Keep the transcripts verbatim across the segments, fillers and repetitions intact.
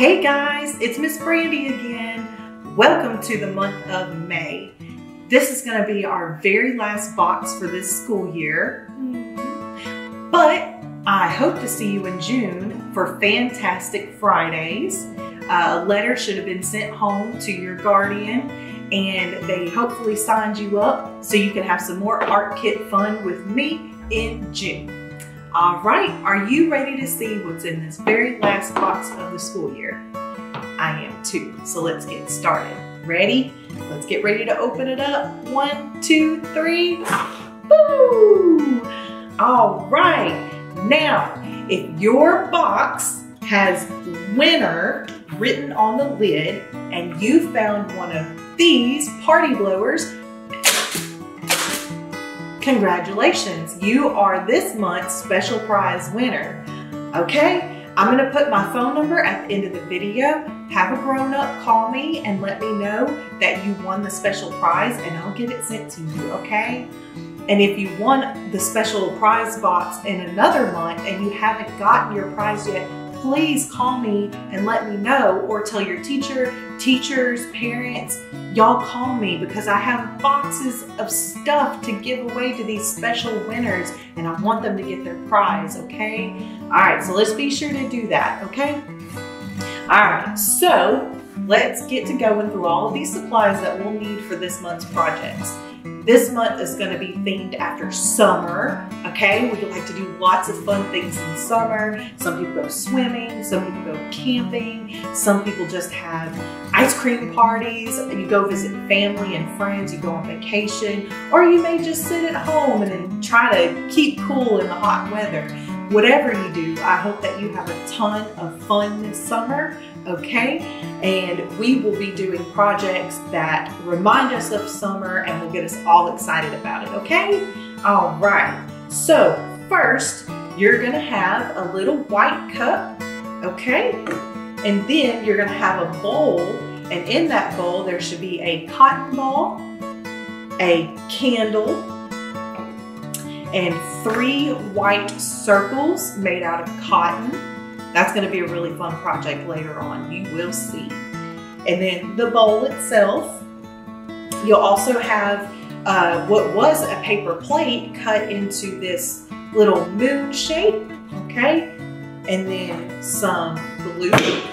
Hey guys, it's Miss Brandy again. Welcome to the month of May. This is going to be our very last box for this school year. But I hope to see you in June for Fantastic Fridays. Uh, a letter should have been sent home to your guardian and they hopefully signed you up so you can have some more art kit fun with me in June. All right, are you ready to see what's in this very last box of the school year? I am too, so let's get started. Ready? Let's get ready to open it up. One, two, three, boo! All right, now, if your box has winner written on the lid and you found one of these party blowers, congratulations, you are this month's special prize winner. Okay, I'm gonna put my phone number at the end of the video. Have a grown-up call me and let me know that you won the special prize and I'll get it sent to you, okay? And if you won the special prize box in another month and you haven't gotten your prize yet, please call me and let me know, or tell your teacher, teachers, parents, y'all call me because I have boxes of stuff to give away to these special winners and I want them to get their prize, okay? All right, so let's be sure to do that, okay? All right, so let's get to going through all of these supplies that we'll need for this month's projects. This month is going to be themed after summer, okay? We like to do lots of fun things in summer. Some people go swimming, some people go camping, some people just have ice cream parties, you go visit family and friends, you go on vacation, or you may just sit at home and then try to keep cool in the hot weather. Whatever you do, I hope that you have a ton of fun this summer, okay? And we will be doing projects that remind us of summer and will get us all excited about it, okay? All right, so first, you're gonna have a little white cup, okay? And then you're gonna have a bowl, and in that bowl, there should be a cotton ball, a candle, and three white circles made out of cotton. That's gonna be a really fun project later on, you will see. And then the bowl itself, you'll also have uh, what was a paper plate cut into this little moon shape, okay? And then some glue.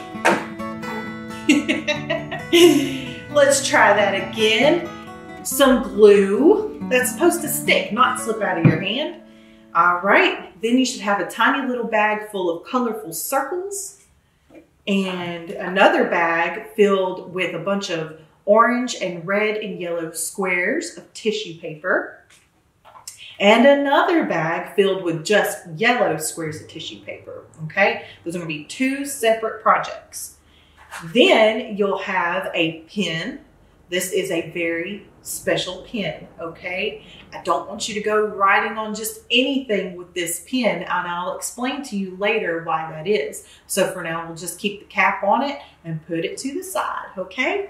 Let's try that again. Some glue that's supposed to stick, not slip out of your hand. All right, then you should have a tiny little bag full of colorful circles and another bag filled with a bunch of orange and red and yellow squares of tissue paper, and another bag filled with just yellow squares of tissue paper, okay? Those are gonna be two separate projects. Then you'll have a pen. This is a very special pen, okay? I don't want you to go writing on just anything with this pen, and I'll explain to you later why that is. So for now, we'll just keep the cap on it and put it to the side, okay?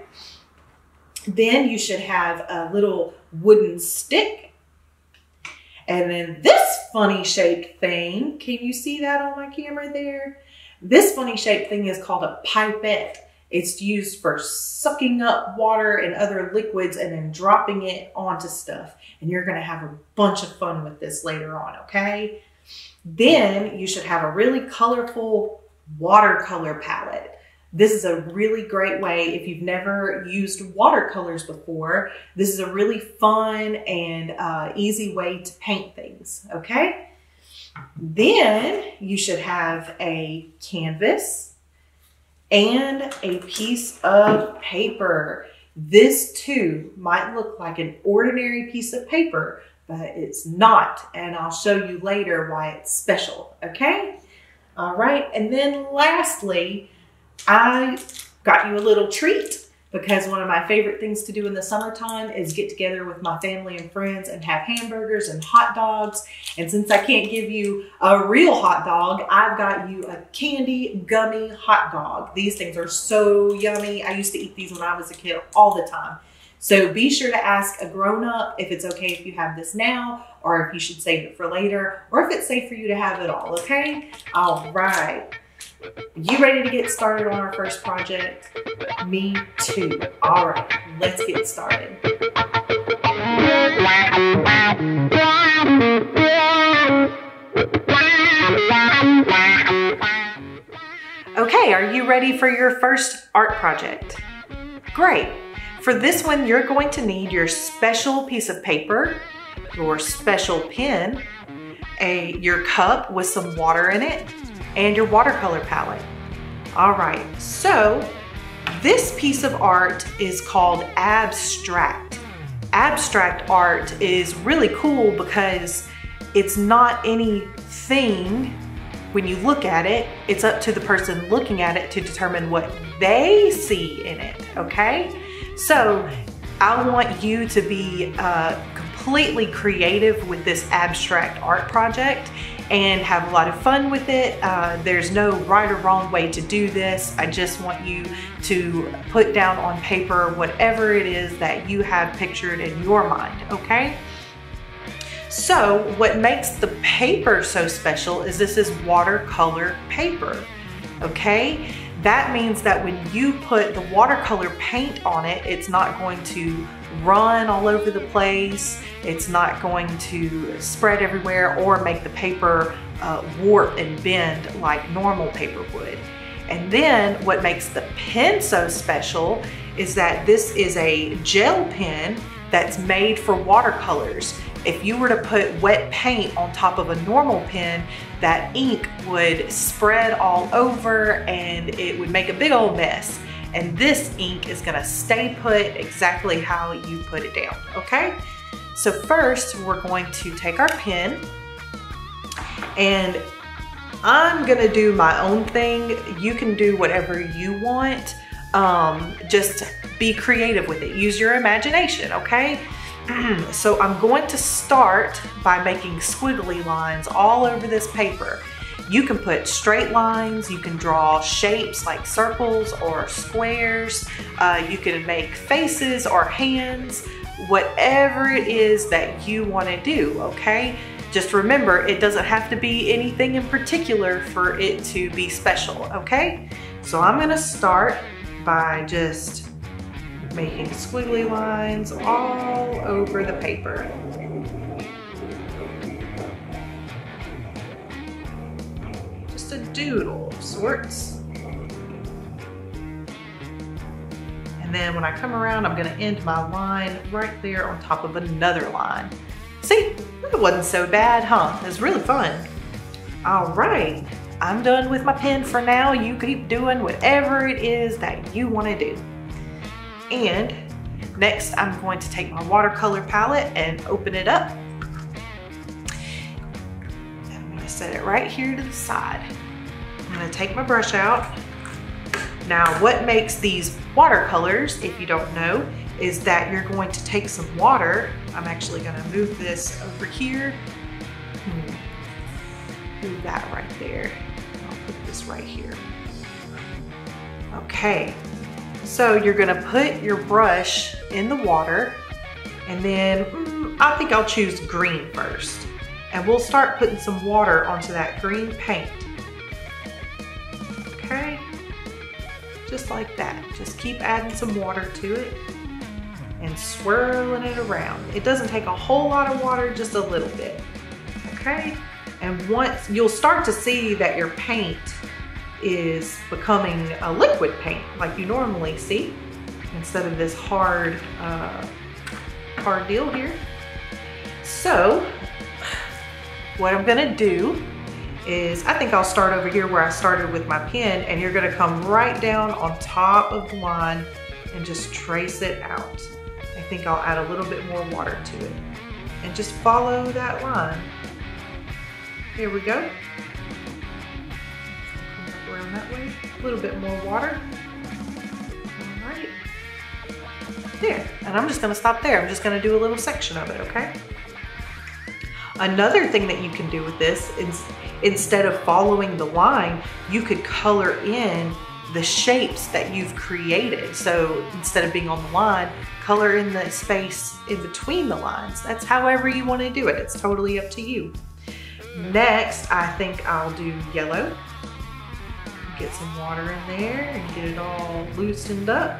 Then you should have a little wooden stick. And then this funny shaped thing, can you see that on my camera there? This funny shaped thing is called a pipette. It's used for sucking up water and other liquids and then dropping it onto stuff. And you're gonna have a bunch of fun with this later on, okay? Then you should have a really colorful watercolor palette. This is a really great way, if you've never used watercolors before, this is a really fun and uh, easy way to paint things, okay? Then you should have a canvas and a piece of paper. This too might look like an ordinary piece of paper, but it's not, and I'll show you later why it's special, okay? All right, and then lastly, I got you a little treat because one of my favorite things to do in the summertime is get together with my family and friends and have hamburgers and hot dogs. And since I can't give you a real hot dog, I've got you a candy gummy hot dog. These things are so yummy. I used to eat these when I was a kid all the time. So be sure to ask a grown-up if it's okay if you have this now, or if you should save it for later, or if it's safe for you to have it all, okay? All right. You ready to get started on our first project? Me too. All right, let's get started. Okay, are you ready for your first art project? Great. For this one, you're going to need your special piece of paper, your special pen, a, your cup with some water in it, and your watercolor palette. All right, so this piece of art is called abstract. Abstract art is really cool because it's not anything when you look at it. It's up to the person looking at it to determine what they see in it, okay? So I want you to be uh, completely creative with this abstract art project and have a lot of fun with it. Uh, there's no right or wrong way to do this. I just want you to put down on paper whatever it is that you have pictured in your mind, okay? So what makes the paper so special is this is watercolor paper, okay? That means that when you put the watercolor paint on it, it's not going to run all over the place. It's not going to spread everywhere or make the paper uh, warp and bend like normal paper would. And then what makes the pen so special is that this is a gel pen that's made for watercolors. If you were to put wet paint on top of a normal pen, that ink would spread all over and it would make a big old mess. And this ink is gonna stay put exactly how you put it down, okay? So first, we're going to take our pen and I'm gonna do my own thing. You can do whatever you want. Um, just be creative with it. Use your imagination, okay? So I'm going to start by making squiggly lines all over this paper. You can put straight lines, you can draw shapes like circles or squares, uh, you can make faces or hands, whatever it is that you want to do, okay? Just remember, it doesn't have to be anything in particular for it to be special, okay? So I'm gonna start by just making squiggly lines all over the paper. Just a doodle of sorts. And then when I come around, I'm gonna end my line right there on top of another line. See, that wasn't so bad, huh? It was really fun. All right, I'm done with my pen for now. You keep doing whatever it is that you wanna do. And next, I'm going to take my watercolor palette and open it up. I'm gonna set it right here to the side. I'm gonna take my brush out. Now, what makes these watercolors, if you don't know, is that you're going to take some water. I'm actually gonna move this over here. Move that right there. I'll put this right here. Okay. So you're gonna put your brush in the water and then mm, I think I'll choose green first. And we'll start putting some water onto that green paint. Okay, just like that. Just keep adding some water to it and swirling it around. It doesn't take a whole lot of water, just a little bit, okay? And once, you'll start to see that your paint is becoming a liquid paint like you normally see instead of this hard uh, hard deal here. So what I'm gonna do is, I think I'll start over here where I started with my pen, and you're gonna come right down on top of the line and just trace it out. I think I'll add a little bit more water to it and just follow that line. Here we go. Around that way, a little bit more water. All right, there. And I'm just gonna stop there. I'm just gonna do a little section of it, okay? Another thing that you can do with this is, instead of following the line, you could color in the shapes that you've created. So instead of being on the line, color in the space in between the lines. That's however you want to do it. It's totally up to you. Next, I think I'll do yellow. Get some water in there and get it all loosened up.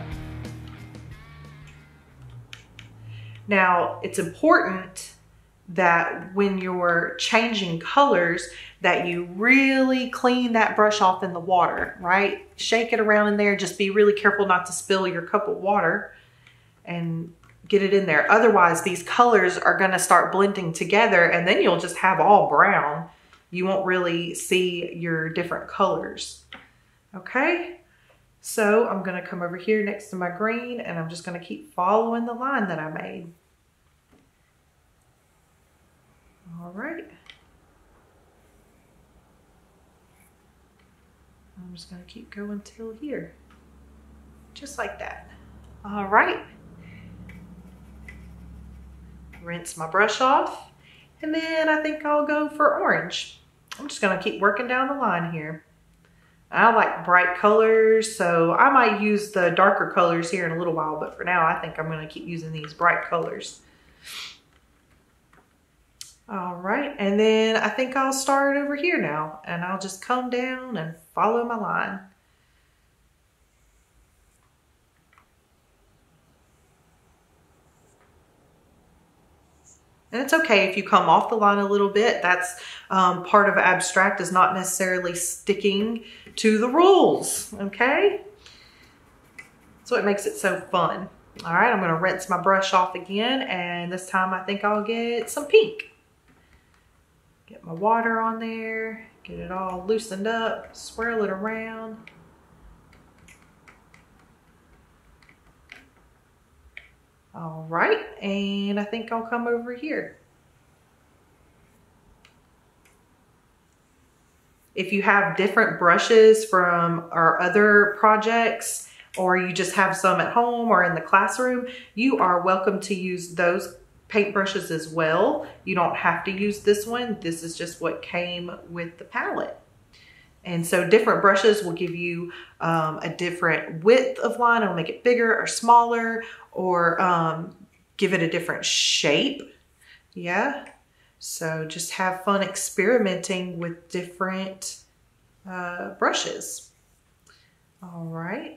Now, it's important that when you're changing colors that you really clean that brush off in the water, right? Shake it around in there. Just be really careful not to spill your cup of water and get it in there. Otherwise, these colors are gonna start blending together and then you'll just have all brown. You won't really see your different colors. Okay, so I'm gonna come over here next to my green and I'm just gonna keep following the line that I made. All right. I'm just gonna keep going till here, just like that. All right. Rinse my brush off, and then I think I'll go for orange. I'm just gonna keep working down the line here. I like bright colors, so I might use the darker colors here in a little while, but for now I think I'm gonna keep using these bright colors. All right, and then I think I'll start over here now, and I'll just come down and follow my line. And it's okay if you come off the line a little bit. That's um, part of abstract, is not necessarily sticking to the rules, okay? That's what makes it so fun. All right, I'm gonna rinse my brush off again, and this time I think I'll get some pink. Get my water on there, get it all loosened up, swirl it around. All right, and I think I'll come over here. If you have different brushes from our other projects, or you just have some at home or in the classroom, you are welcome to use those paint brushes as well. You don't have to use this one. This is just what came with the palette. And so different brushes will give you um, a different width of line. It'll make it bigger or smaller, or um, give it a different shape. Yeah. So just have fun experimenting with different uh, brushes. All right.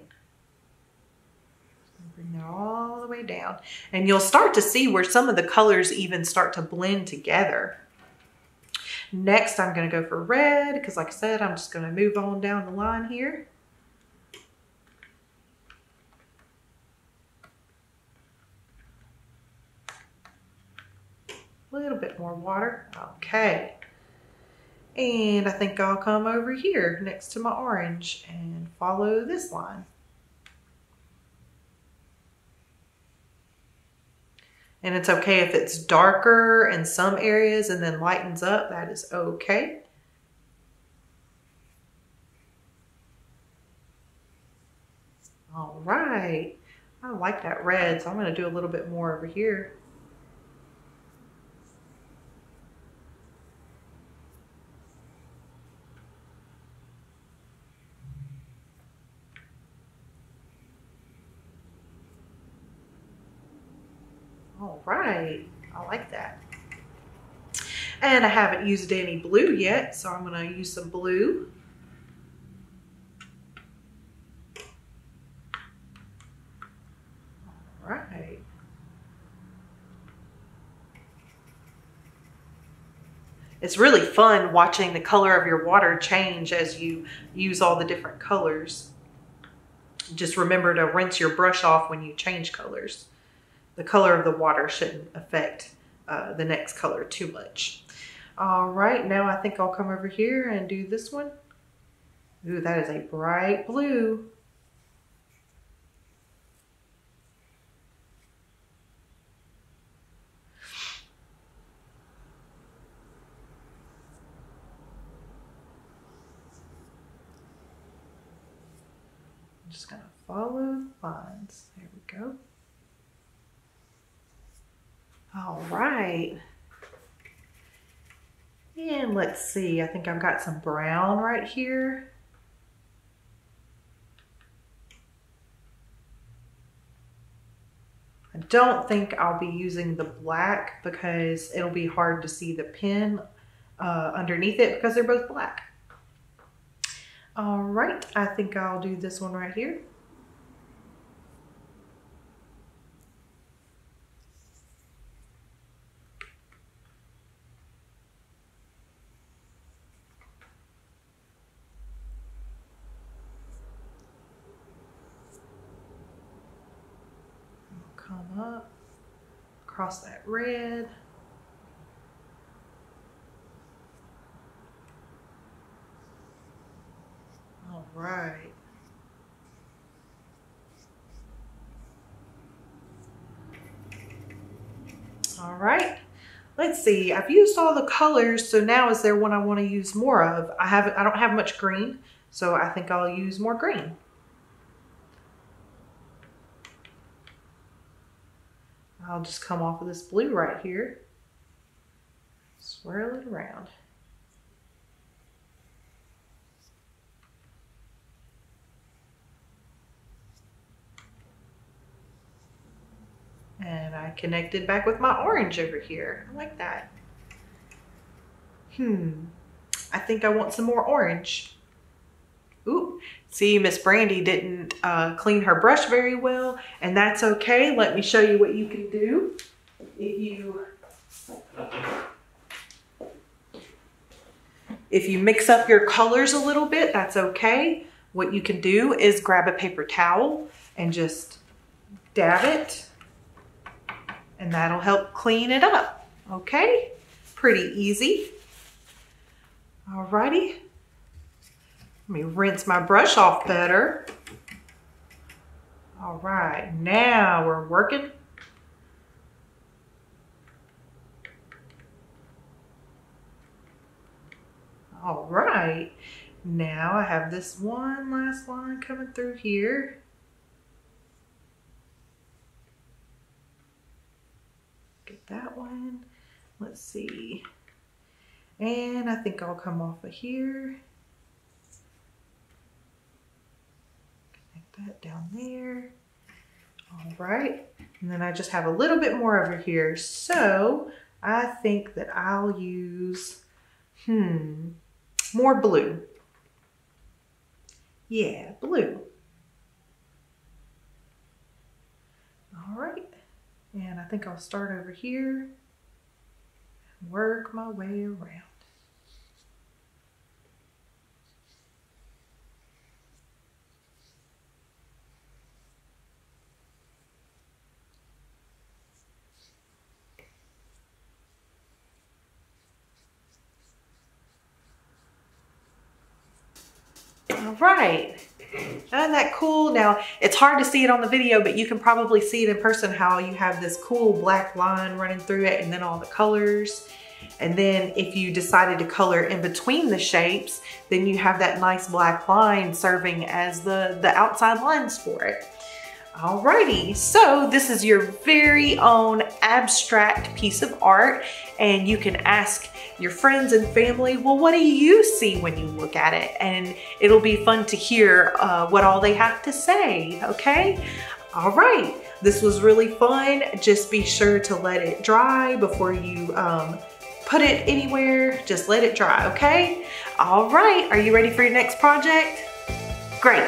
Bring that all the way down. And you'll start to see where some of the colors even start to blend together. Next, I'm going to go for red, because like I said, I'm just going to move on down the line here. A little bit more water. Okay. And I think I'll come over here next to my orange and follow this line. And it's okay if it's darker in some areas and then lightens up, that is okay. All right, I like that red, so I'm gonna do a little bit more over here. All right, I like that. And I haven't used any blue yet, so I'm gonna use some blue. All right. It's really fun watching the color of your water change as you use all the different colors. Just remember to rinse your brush off when you change colors. The color of the water shouldn't affect uh, the next color too much. All right, now I think I'll come over here and do this one. Ooh, that is a bright blue. I'm just gonna follow the lines. There we go. All right. And let's see, I think I've got some brown right here. I don't think I'll be using the black because it'll be hard to see the pen uh, underneath it because they're both black. All right, I think I'll do this one right here. Come up, across that red. All right. All right, let's see. I've used all the colors, so now is there one I want to use more of? I haven't, I don't have much green, so I think I'll use more green. I'll just come off of this blue right here, swirl it around. And I connected back with my orange over here. I like that. Hmm, I think I want some more orange. Ooh, see, Miss Brandy didn't uh, clean her brush very well, and that's okay. Let me show you what you can do. If you, if you mix up your colors a little bit, that's okay. What you can do is grab a paper towel and just dab it, and that'll help clean it up, okay? Pretty easy. Alrighty. Let me rinse my brush off better. All right, now we're working. All right, now I have this one last line coming through here. Get that one. Let's see. And I think I'll come off of here. That down there. All right, and then I just have a little bit more over here, so I think that I'll use hmm more blue. Yeah, blue. All right, and I think I'll start over here and work my way around. All right, isn't that cool? Now, it's hard to see it on the video, but you can probably see it in person how you have this cool black line running through it and then all the colors. And then if you decided to color in between the shapes, then you have that nice black line serving as the, the outside lines for it. Alrighty, so this is your very own abstract piece of art, and you can ask your friends and family, well, what do you see when you look at it? And it'll be fun to hear uh, what all they have to say, okay? All right, this was really fun. Just be sure to let it dry before you um, put it anywhere. Just let it dry, okay? All right, are you ready for your next project? Great.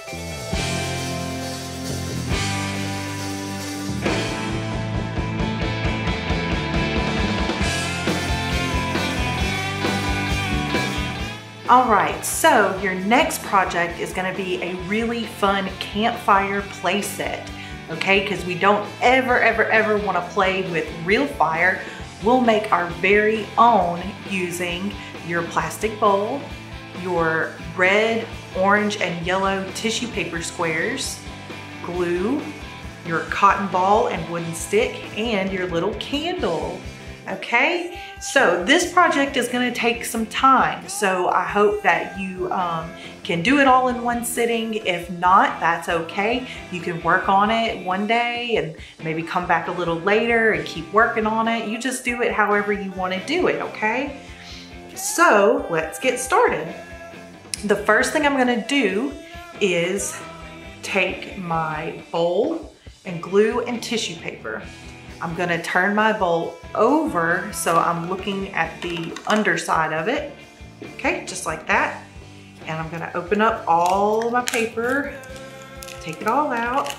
All right, so your next project is gonna be a really fun campfire play set, okay? Because we don't ever, ever, ever wanna play with real fire. We'll make our very own using your plastic bowl, your red, orange, and yellow tissue paper squares, glue, your cotton ball and wooden stick, and your little candle. Okay, so this project is going to take some time, so I hope that you um, can do it all in one sitting. If not, that's okay. You can work on it one day and maybe come back a little later and keep working on it. You just do it however you want to do it, okay? So let's get started. The first thing I'm going to do is take my bowl and glue and tissue paper. I'm gonna turn my bowl over so I'm looking at the underside of it. Okay, just like that. And I'm gonna open up all my paper, take it all out.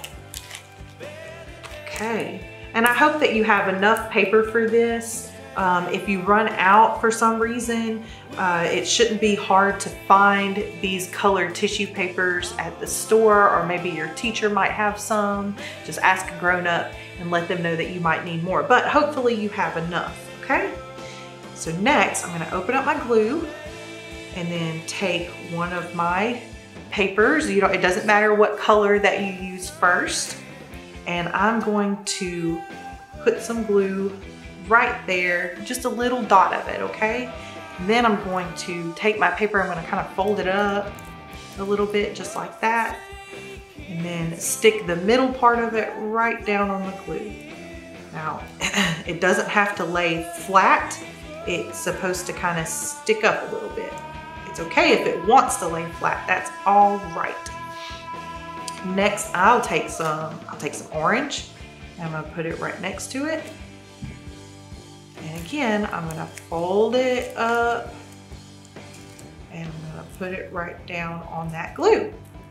Okay, and I hope that you have enough paper for this. Um, if you run out for some reason, uh, it shouldn't be hard to find these colored tissue papers at the store, or maybe your teacher might have some. Just ask a grown-up and let them know that you might need more, but hopefully you have enough, okay? So next, I'm gonna open up my glue and then take one of my papers. You know, it doesn't matter what color that you use first. And I'm going to put some glue right there, just a little dot of it, okay? And then I'm going to take my paper, I'm gonna kind of fold it up a little bit, just like that. And then stick the middle part of it right down on the glue. Now, it doesn't have to lay flat. It's supposed to kind of stick up a little bit. It's okay if it wants to lay flat, that's all right. Next, I'll take some, I'll take some orange, and I'm gonna put it right next to it. And again, I'm gonna fold it up, and I'm gonna put it right down on that glue.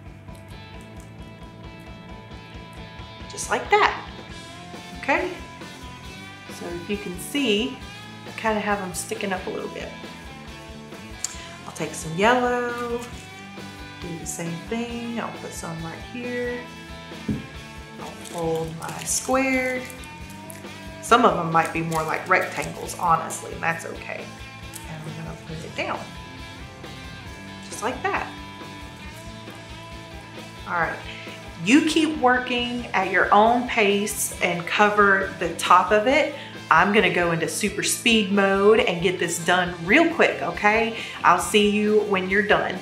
Just like that, okay? So if you can see, I kind of have them sticking up a little bit. I'll take some yellow, do the same thing. I'll put some right here. I'll fold my square. Some of them might be more like rectangles, honestly, and that's okay. And I'm gonna put it down, just like that. All right, you keep working at your own pace and cover the top of it. I'm gonna go into super speed mode and get this done real quick, okay? I'll see you when you're done.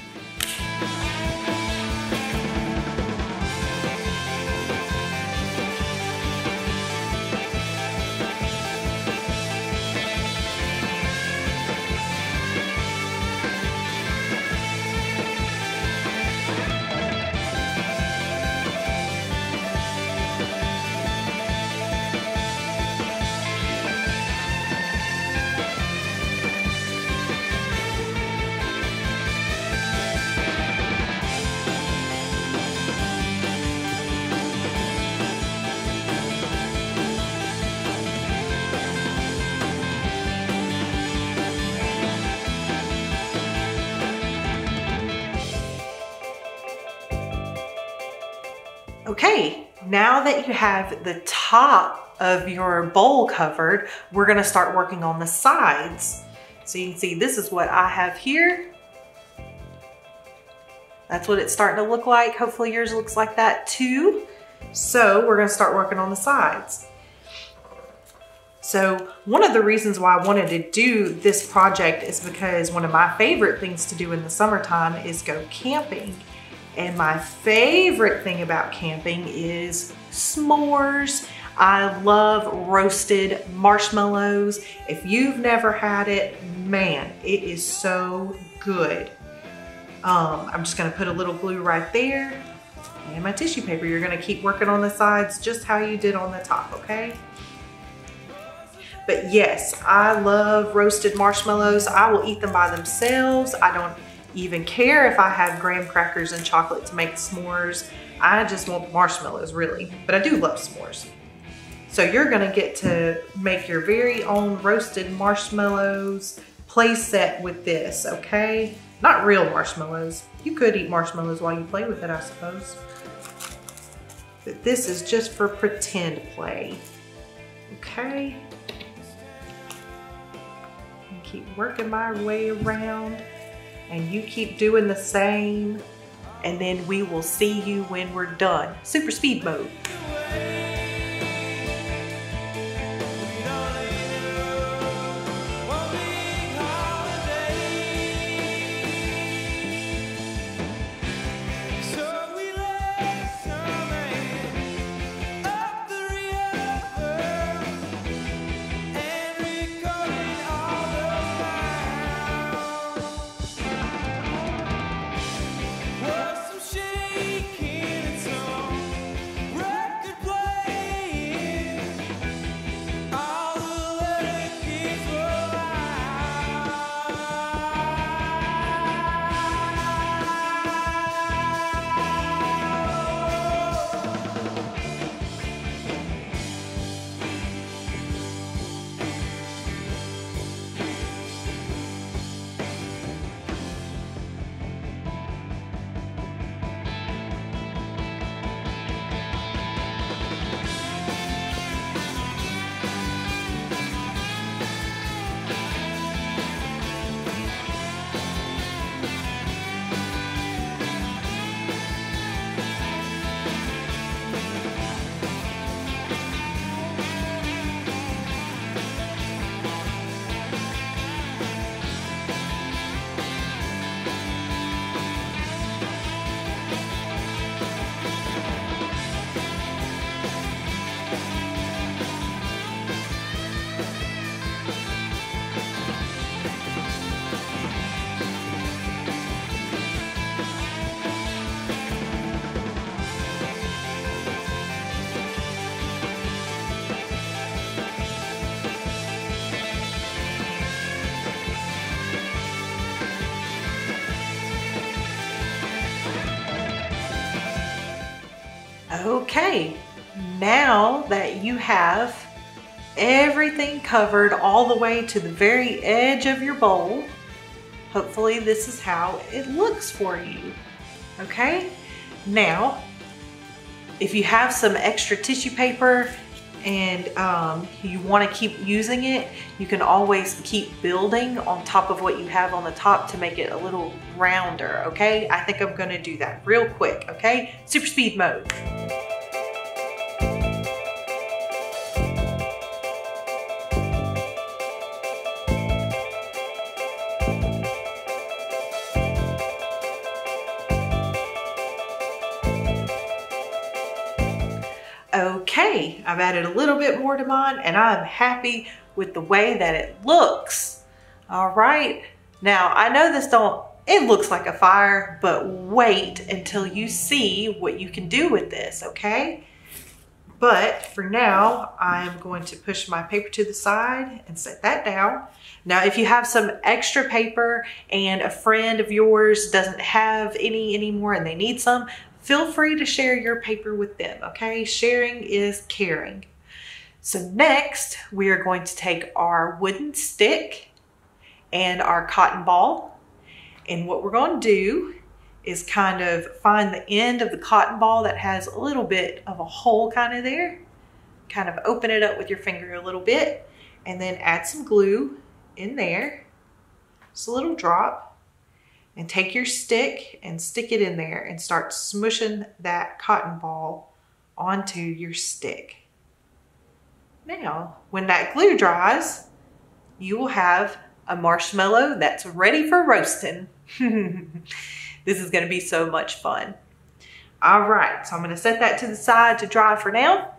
Okay, now that you have the top of your bowl covered, we're gonna start working on the sides. So you can see this is what I have here. That's what it's starting to look like. Hopefully yours looks like that too. So we're gonna start working on the sides. So one of the reasons why I wanted to do this project is because one of my favorite things to do in the summertime is go camping. And my favorite thing about camping is s'mores. I love roasted marshmallows. If you've never had it, man, it is so good. Um, I'm just gonna put a little glue right there and my tissue paper. You're gonna keep working on the sides just how you did on the top, okay? But yes, I love roasted marshmallows. I will eat them by themselves. I don't even care if I have graham crackers and chocolate to make s'mores. I just want marshmallows, really. But I do love s'mores. So you're gonna get to make your very own roasted marshmallows play set with this, okay? Not real marshmallows. You could eat marshmallows while you play with it, I suppose. But this is just for pretend play, okay? And keep working my way around. And you keep doing the same, and then we will see you when we're done. Super speed mode. Shaking, it's all right. Okay, now that you have everything covered all the way to the very edge of your bowl, hopefully this is how it looks for you. Okay, now if you have some extra tissue paper and um, you want to keep using it, you can always keep building on top of what you have on the top to make it a little rounder. Okay, I think I'm going to do that real quick. Okay, super speed mode. Okay, I've added a little bit more to mine and I'm happy with the way that it looks. All right, now I know this don't, it looks like a fire, but wait until you see what you can do with this, okay? But for now, I'm going to push my paper to the side and set that down. Now, if you have some extra paper and a friend of yours doesn't have any anymore and they need some, feel free to share your paper with them, okay? Sharing is caring. So next, we are going to take our wooden stick and our cotton ball. And what we're going to do is kind of find the end of the cotton ball that has a little bit of a hole kind of there. Kind of open it up with your finger a little bit and then add some glue in there. Just a little drop. And take your stick and stick it in there and start smushing that cotton ball onto your stick. Now, when that glue dries, you will have a marshmallow that's ready for roasting. This is going to be so much fun. All right, so I'm going to set that to the side to dry for now.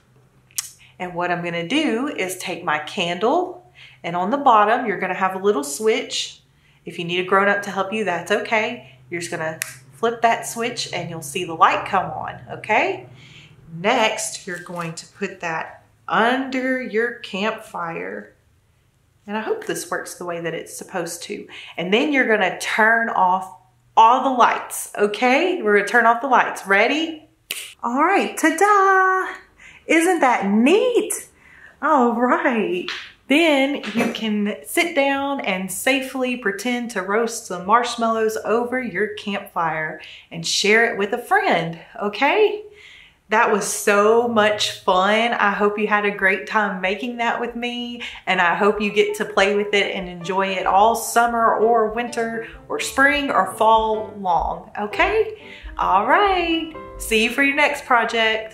And what I'm going to do is take my candle, and on the bottom, you're going to have a little switch. If you need a grown-up to help you, that's okay. You're just gonna flip that switch and you'll see the light come on, okay? Next, you're going to put that under your campfire. And I hope this works the way that it's supposed to. And then you're gonna turn off all the lights, okay? We're gonna turn off the lights. Ready? All right, ta-da! Isn't that neat? All right. Then you can sit down and safely pretend to roast some marshmallows over your campfire and share it with a friend, okay? That was so much fun. I hope you had a great time making that with me, and I hope you get to play with it and enjoy it all summer or winter or spring or fall long, okay? All right, see you for your next project.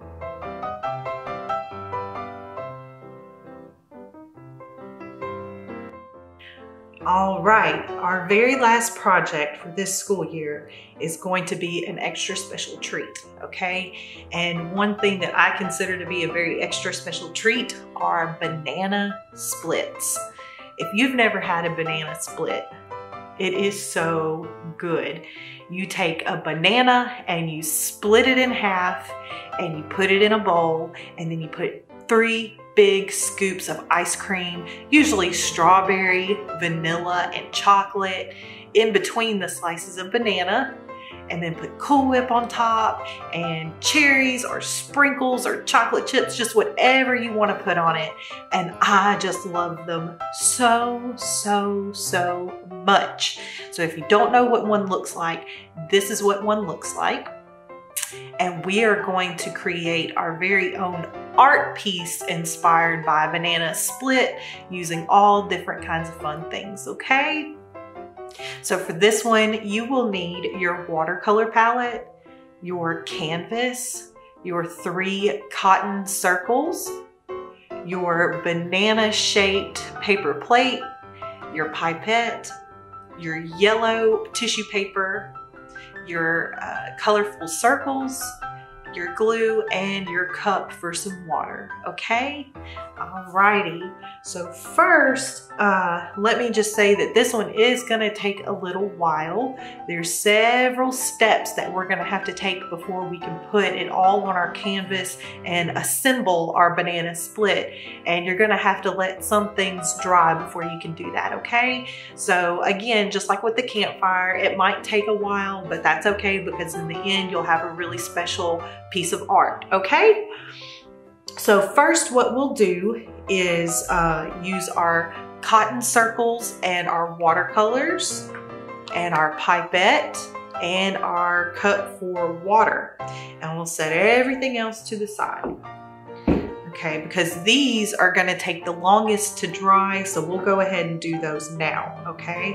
All right, our very last project for this school year is going to be an extra special treat, okay? And one thing that I consider to be a very extra special treat are banana splits. If you've never had a banana split, it is so good. You take a banana and you split it in half and you put it in a bowl, and then you put three big scoops of ice cream, usually strawberry, vanilla, and chocolate, in between the slices of banana, and then put Cool Whip on top and cherries or sprinkles or chocolate chips, just whatever you want to put on it. And I just love them so, so, so much. So if you don't know what one looks like, this is what one looks like. And we are going to create our very own art piece inspired by a banana split using all different kinds of fun things, okay? So for this one, you will need your watercolor palette, your canvas, your three cotton circles, your banana-shaped paper plate, your pipette, your yellow tissue paper, your uh, colorful circles, your glue, and your cup for some water, okay? Alrighty, so first, uh, let me just say that this one is gonna take a little while. There's several steps that we're gonna have to take before we can put it all on our canvas and assemble our banana split. And you're gonna have to let some things dry before you can do that, okay? So again, just like with the campfire, it might take a while, but that's okay because in the end, you'll have a really special piece of art, okay? So first what we'll do is uh, use our cotton circles and our watercolors and our pipette and our cup for water. And we'll set everything else to the side. Okay, because these are gonna take the longest to dry, so we'll go ahead and do those now, okay?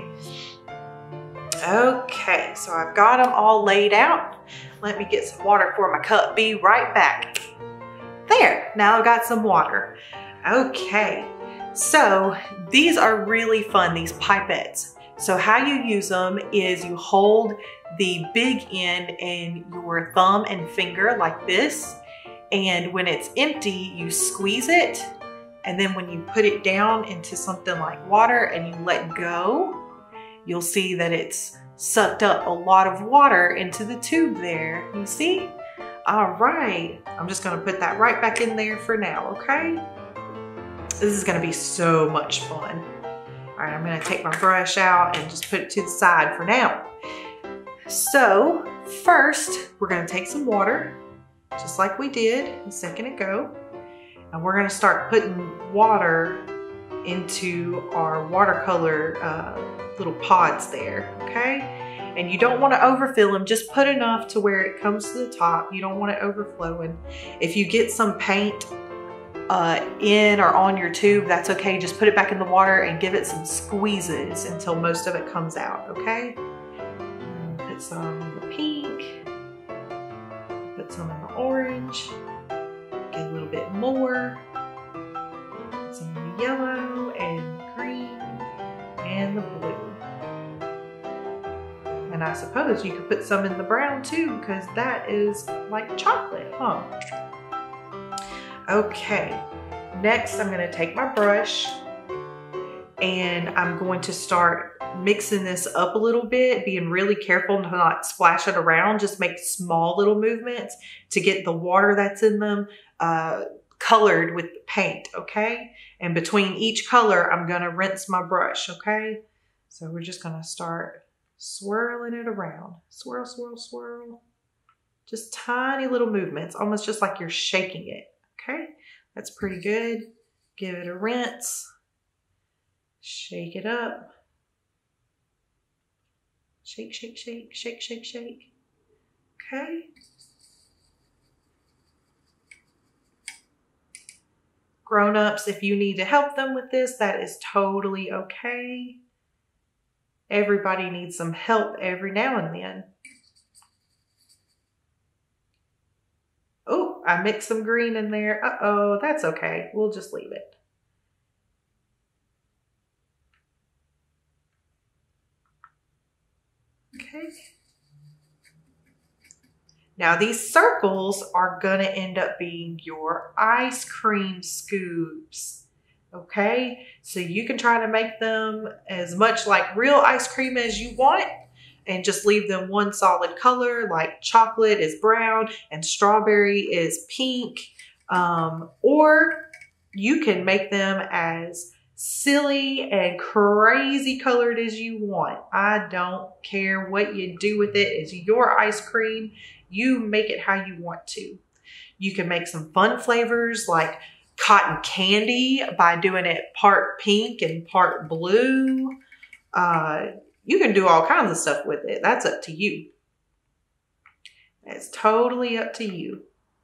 Okay, so I've got them all laid out. Let me get some water for my cup. Be right back. There, now I've got some water. Okay, so these are really fun, these pipettes. So how you use them is you hold the big end in your thumb and finger like this, and when it's empty, you squeeze it, and then when you put it down into something like water and you let go, you'll see that it's sucked up a lot of water into the tube there. You see? All right, I'm just gonna put that right back in there for now, okay? This is gonna be so much fun. All right, I'm gonna take my brush out and just put it to the side for now. So first, we're gonna take some water, just like we did a second ago. And we're gonna start putting water into our watercolor uh, little pods there, okay? And you don't want to overfill them, just put enough to where it comes to the top. You don't want it overflowing. If you get some paint uh, in or on your tube, that's okay. Just put it back in the water and give it some squeezes until most of it comes out, okay? Put some in the pink, put some in the orange, get a little bit more, put some in the yellow and green and the blue. And I suppose you could put some in the brown too, because that is like chocolate, huh? Okay, next I'm gonna take my brush and I'm going to start mixing this up a little bit, being really careful to not splash it around. Just make small little movements to get the water that's in them uh, colored with the paint, okay? And between each color, I'm gonna rinse my brush, okay? So we're just gonna start swirling it around. Swirl, swirl, swirl. Just tiny little movements, almost just like you're shaking it, okay? That's pretty good. Give it a rinse. Shake it up. Shake, shake, shake, shake, shake, shake. Okay. Grown-ups, if you need to help them with this, that is totally okay. Everybody needs some help every now and then. Oh, I mixed some green in there. Uh-oh, that's okay. We'll just leave it. Okay. Now these circles are gonna end up being your ice cream scoops. Okay, so you can try to make them as much like real ice cream as you want and just leave them one solid color, like chocolate is brown and strawberry is pink. Um, or you can make them as silly and crazy colored as you want. I don't care what you do with it. It's your ice cream. You make it how you want to. You can make some fun flavors like cotton candy by doing it part pink and part blue. Uh, you can do all kinds of stuff with it. That's up to you. It's totally up to you.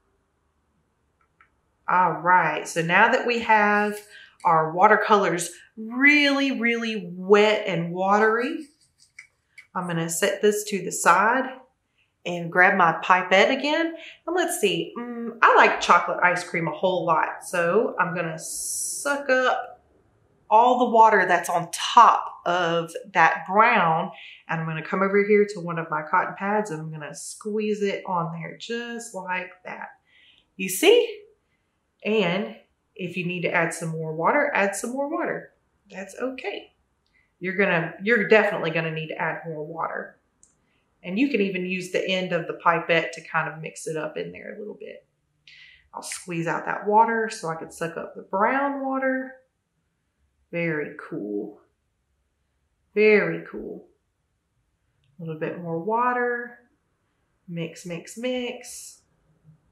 All right, so now that we have our watercolors really, really wet and watery, I'm gonna set this to the side and grab my pipette again. And let's see, um, I like chocolate ice cream a whole lot. So I'm gonna suck up all the water that's on top of that brown. And I'm gonna come over here to one of my cotton pads and I'm gonna squeeze it on there just like that. You see? And if you need to add some more water, add some more water. That's okay. You're gonna, you're definitely gonna need to add more water. And you can even use the end of the pipette to kind of mix it up in there a little bit. I'll squeeze out that water so I can suck up the brown water. Very cool. Very cool. A little bit more water. Mix, mix, mix.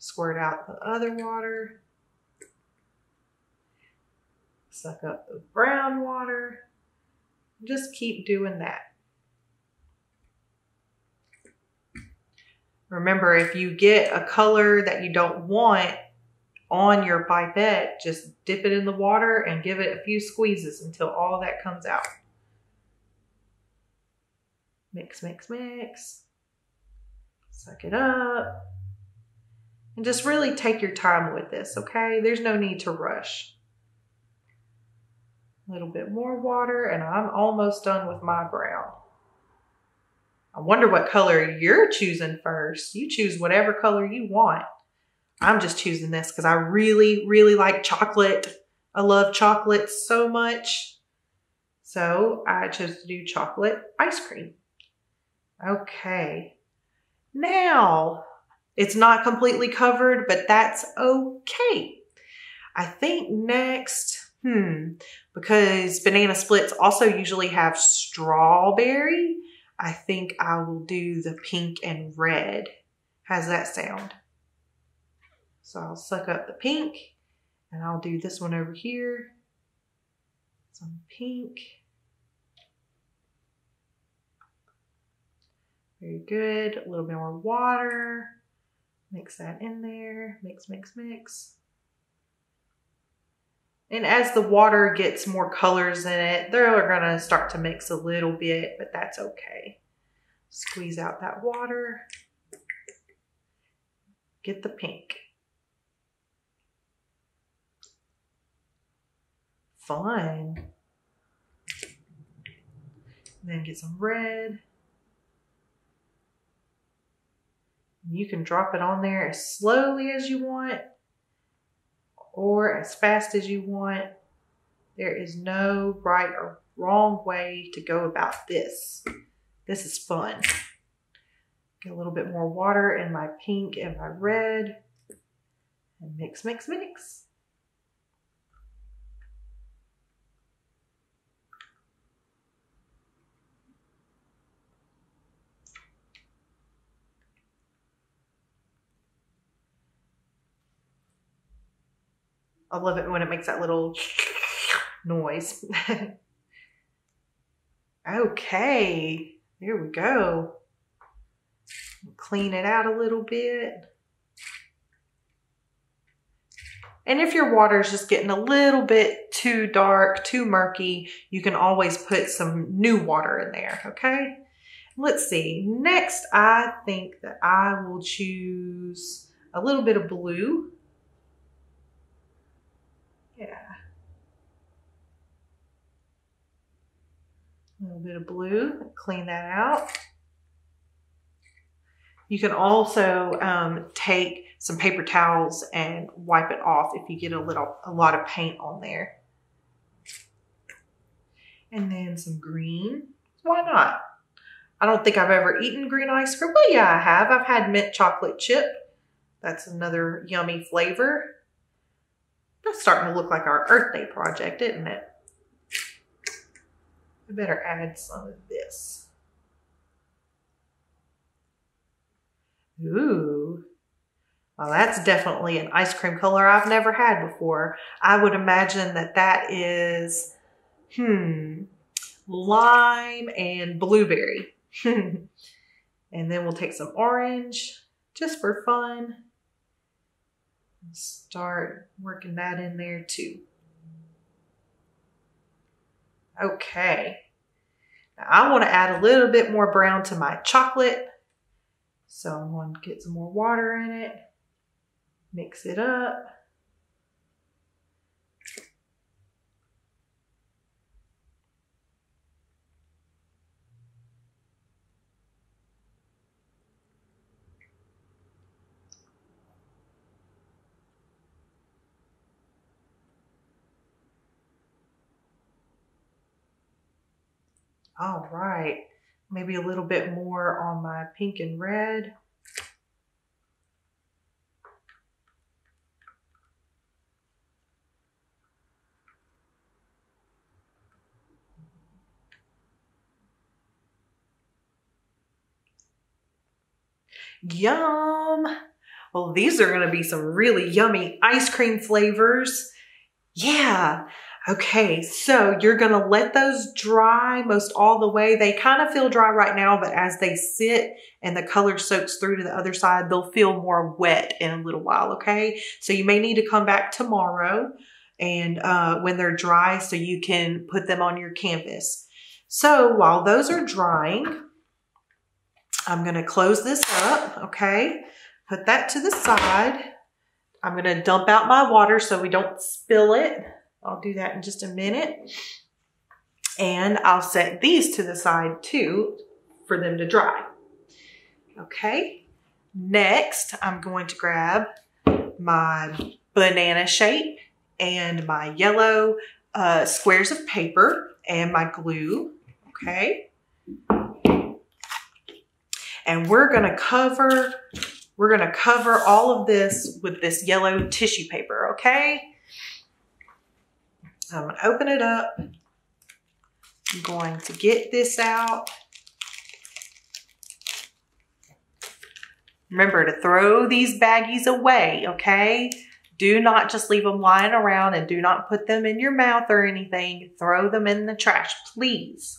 Squirt out the other water. Suck up the brown water. Just keep doing that. Remember, if you get a color that you don't want on your pipette, just dip it in the water and give it a few squeezes until all that comes out. Mix, mix, mix. Suck it up. And just really take your time with this, okay? There's no need to rush. A little bit more water, and I'm almost done with my brown. I wonder what color you're choosing first. You choose whatever color you want. I'm just choosing this because I really, really like chocolate. I love chocolate so much. So I chose to do chocolate ice cream. Okay. Now, it's not completely covered, but that's okay. I think next, hmm, because banana splits also usually have strawberry, I think I will do the pink and red. How's that sound? So I'll suck up the pink and I'll do this one over here. Some pink. Very good. A little bit more water. Mix that in there. Mix, mix, mix. And as the water gets more colors in it, they're gonna start to mix a little bit, but that's okay. Squeeze out that water. Get the pink. Fun. Then get some red. You can drop it on there as slowly as you want or as fast as you want. There is no right or wrong way to go about this. This is fun. Get a little bit more water in my pink and my red. And mix, mix, mix. I love it when it makes that little noise. Okay, there we go. Clean it out a little bit. And if your water is just getting a little bit too dark, too murky, you can always put some new water in there, okay? Let's see. Next, I think that I will choose a little bit of blue. Yeah. A little bit of blue, clean that out. You can also um, take some paper towels and wipe it off if you get a little, a lot of paint on there. And then some green. Why not? I don't think I've ever eaten green ice cream. Well, yeah, I have. I've had mint chocolate chip. That's another yummy flavor. That's starting to look like our Earth Day project, isn't it? I better add some of this. Ooh. Well, that's definitely an ice cream color I've never had before. I would imagine that that is, hmm, lime and blueberry. And then we'll take some orange just for fun. Start working that in there too. Okay. Now I want to add a little bit more brown to my chocolate. So I'm going to get some more water in it. Mix it up. All right, maybe a little bit more on my pink and red. Yum! Well, these are gonna be some really yummy ice cream flavors. Yeah. Okay, so you're gonna let those dry most all the way. They kind of feel dry right now, but as they sit and the color soaks through to the other side, they'll feel more wet in a little while, okay? So you may need to come back tomorrow and uh, when they're dry so you can put them on your canvas. So while those are drying, I'm gonna close this up, okay? Put that to the side. I'm gonna dump out my water so we don't spill it. I'll do that in just a minute. And I'll set these to the side too for them to dry. Okay. Next, I'm going to grab my banana shape and my yellow uh, squares of paper and my glue. Okay. And we're gonna cover, we're gonna cover all of this with this yellow tissue paper, okay? I'm gonna open it up. I'm going to get this out. Remember to throw these baggies away, okay? Do not just leave them lying around and do not put them in your mouth or anything. Throw them in the trash, please.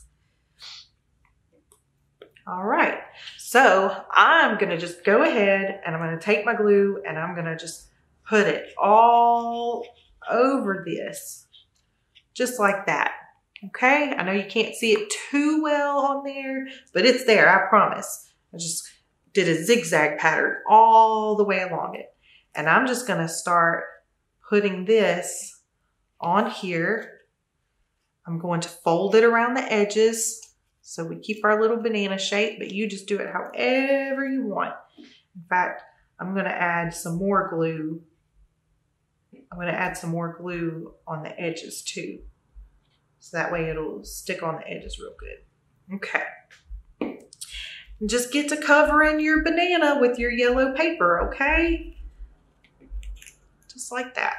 All right, so I'm gonna just go ahead and I'm gonna take my glue and I'm gonna just put it all over this. Just like that, okay? I know you can't see it too well on there, but it's there, I promise. I just did a zigzag pattern all the way along it. And I'm just gonna start putting this on here. I'm going to fold it around the edges so we keep our little banana shape, but you just do it however you want. In fact, I'm gonna add some more glue. I'm gonna add some more glue on the edges too. So that way it'll stick on the edges real good. Okay. And just get to covering your banana with your yellow paper, okay? Just like that.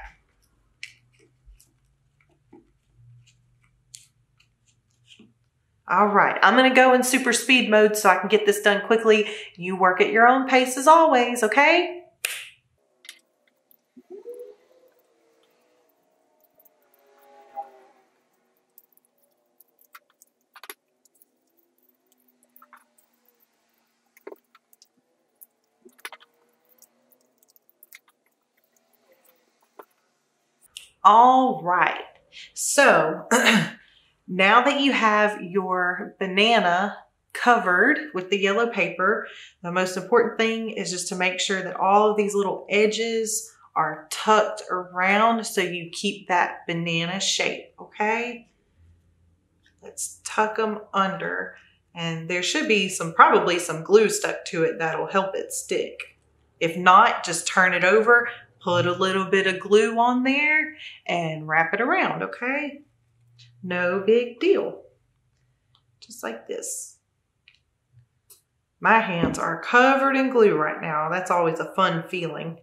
All right, I'm gonna go in super speed mode so I can get this done quickly. You work at your own pace as always, okay? All right, so now that you have your banana covered with the yellow paper, the most important thing is just to make sure that all of these little edges are tucked around so you keep that banana shape, okay? Let's tuck them under, and there should be some, probably some glue stuck to it that'll help it stick. If not, just turn it over, put a little bit of glue on there and wrap it around, okay? No big deal. Just like this. My hands are covered in glue right now. That's always a fun feeling.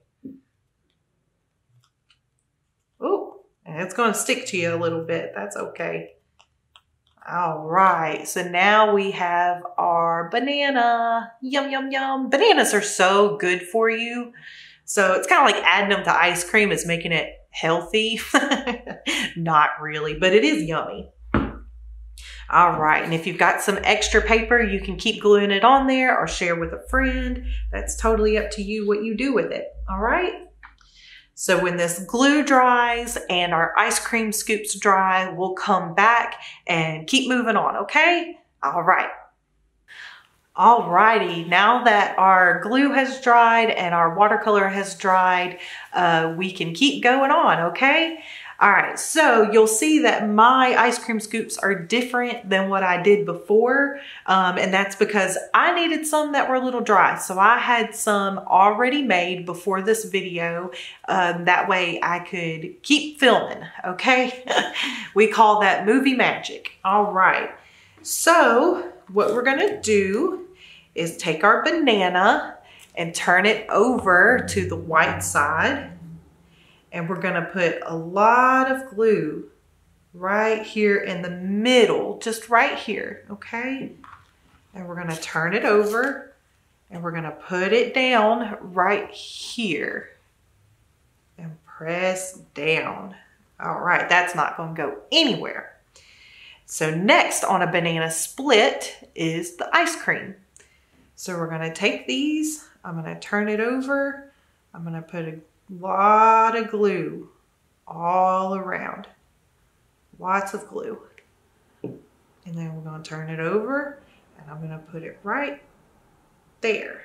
Oh, and it's gonna stick to you a little bit. That's okay. All right, so now we have our banana. Yum, yum, yum. Bananas are so good for you. So it's kind of like adding them to ice cream is making it healthy. Not really, but it is yummy. All right, and if you've got some extra paper, you can keep gluing it on there or share with a friend. That's totally up to you what you do with it, all right? So when this glue dries and our ice cream scoops dry, we'll come back and keep moving on, okay? All right. Alrighty, now that our glue has dried and our watercolor has dried, uh, we can keep going on, okay? All right, so you'll see that my ice cream scoops are different than what I did before, um, and that's because I needed some that were a little dry. So I had some already made before this video, um, that way I could keep filming, okay? We call that movie magic. All right, so what we're gonna do is take our banana and turn it over to the white side. And we're gonna put a lot of glue right here in the middle, just right here, okay? And we're gonna turn it over And we're gonna put it down right here and press down. All right, that's not gonna go anywhere. So next on a banana split is the ice cream. So we're gonna take these, I'm gonna turn it over, I'm gonna put a lot of glue all around, lots of glue. And then we're gonna turn it over and I'm gonna put it right there.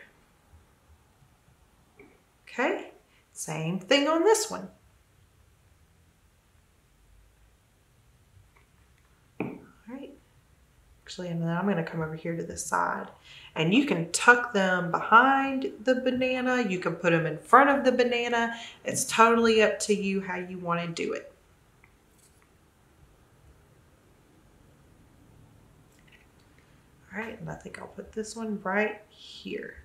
Okay, same thing on this one. All right, actually, and then I'm gonna come over here to the side. And you can tuck them behind the banana. You can put them in front of the banana. It's totally up to you how you want to do it. All right, and I think I'll put this one right here.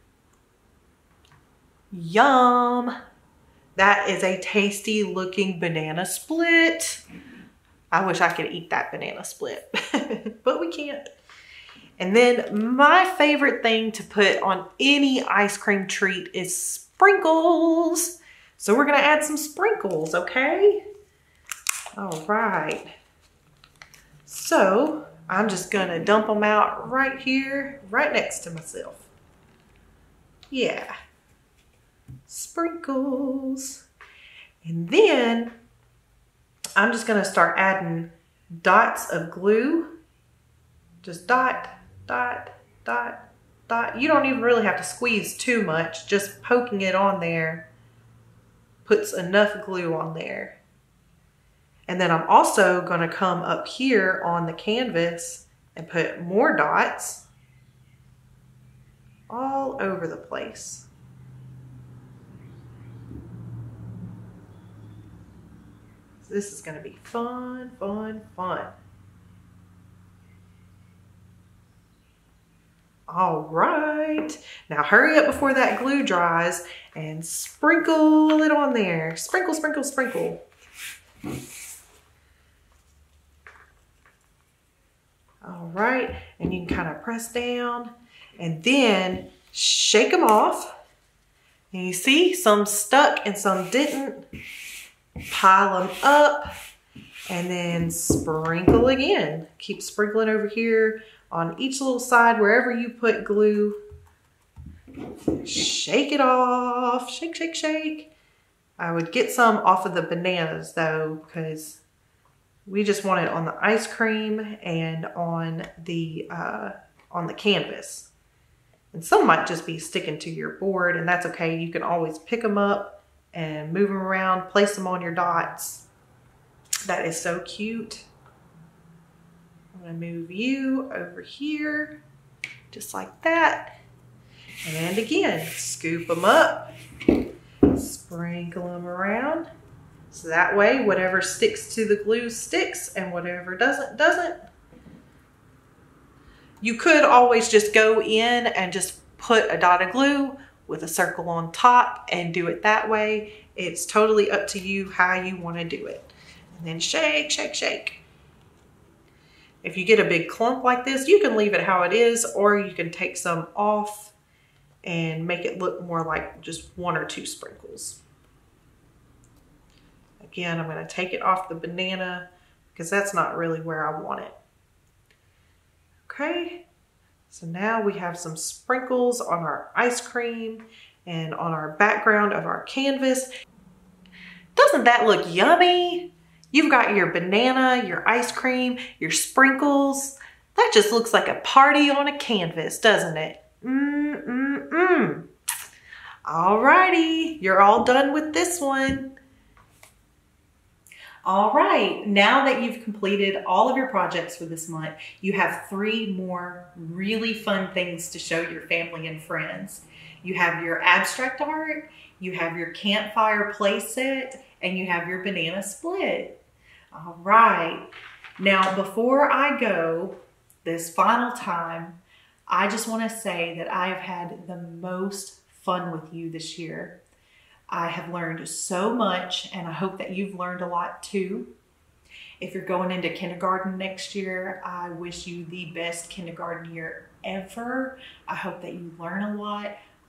Yum! That is a tasty looking banana split. I wish I could eat that banana split, but we can't. And then my favorite thing to put on any ice cream treat is sprinkles. So we're gonna add some sprinkles, okay? All right. So I'm just gonna dump them out right here, right next to myself. Yeah, sprinkles. And then I'm just gonna start adding dots of glue. Just dot, dot, dot, dot. You don't even really have to squeeze too much. Just poking it on there puts enough glue on there. And then I'm also gonna come up here on the canvas and put more dots all over the place. So this is gonna be fun, fun, fun. All right, now hurry up before that glue dries and sprinkle it on there. Sprinkle, sprinkle, sprinkle. All right, and you can kind of press down and then shake them off. And you see some stuck and some didn't. Pile them up and then sprinkle again. Keep sprinkling over here on each little side, wherever you put glue. Shake it off, shake, shake, shake. I would get some off of the bananas though, because we just want it on the ice cream and on the, uh, on the canvas. And some might just be sticking to your board, and that's okay. You can always pick them up and move them around, place them on your dots. That is so cute. I'm gonna move you over here, just like that. And again, scoop them up, sprinkle them around. So that way, whatever sticks to the glue sticks and whatever doesn't, doesn't. You could always just go in and just put a dot of glue with a circle on top and do it that way. It's totally up to you how you want to do it. And then shake, shake, shake. If you get a big clump like this, you can leave it how it is, or you can take some off and make it look more like just one or two sprinkles. Again, I'm going to take it off the banana because that's not really where I want it. Okay, so now we have some sprinkles on our ice cream and on our background of our canvas. Doesn't that look yummy? You've got your banana, your ice cream, your sprinkles. That just looks like a party on a canvas, doesn't it? Mm-mm-mm. Alrighty, you're all done with this one. All right, now that you've completed all of your projects for this month, you have three more really fun things to show your family and friends. You have your abstract art, you have your campfire play set, and you have your banana split. All right, now before I go this final time, I just want to say that I've had the most fun with you this year. I have learned so much, and I hope that you've learned a lot too. If you're going into kindergarten next year, I wish you the best kindergarten year ever. I hope that you learn a lot.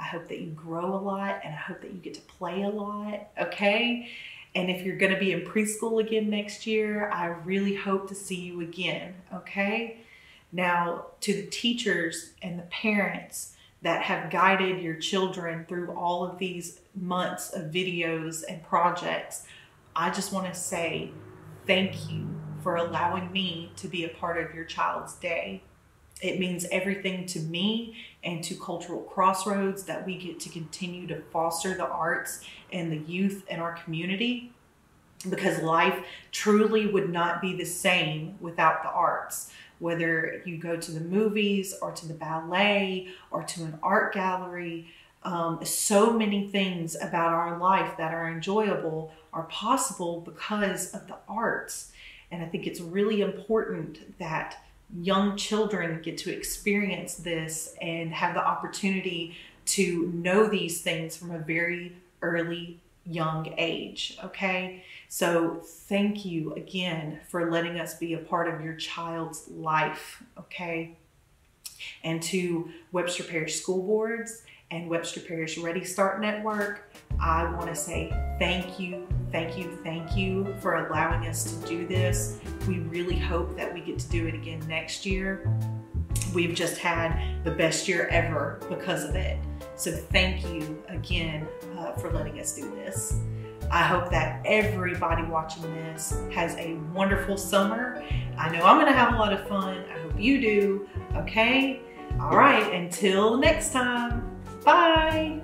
I hope that you grow a lot, and I hope that you get to play a lot, okay? And if you're gonna be in preschool again next year, I really hope to see you again, okay? Now, to the teachers and the parents that have guided your children through all of these months of videos and projects, I just wanna say thank you for allowing me to be a part of your child's day. It means everything to me and to Cultural Crossroads that we get to continue to foster the arts and the youth in our community, because life truly would not be the same without the arts. Whether you go to the movies or to the ballet or to an art gallery, um, so many things about our life that are enjoyable are possible because of the arts. And I think it's really important that young children get to experience this and have the opportunity to know these things from a very early young age, okay? So thank you again for letting us be a part of your child's life, okay? And to Webster Parish School Boards and Webster Parish Ready Start Network, I want to say thank you, thank you, thank you for allowing us to do this. We really hope that we get to do it again next year. We've just had the best year ever because of it. So thank you again uh, for letting us do this. I hope that everybody watching this has a wonderful summer. I know I'm gonna have a lot of fun. I hope you do, okay? All right, until next time, bye.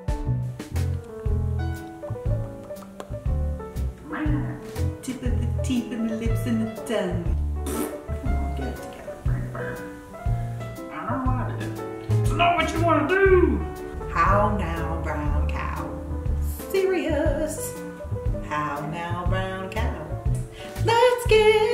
Tip of the teeth and the lips and the tongue. Come on, get it together, Frank Burn. I know what it is. It's not what you want to do. How now, brown cow? Serious. How now, brown cow? Let's get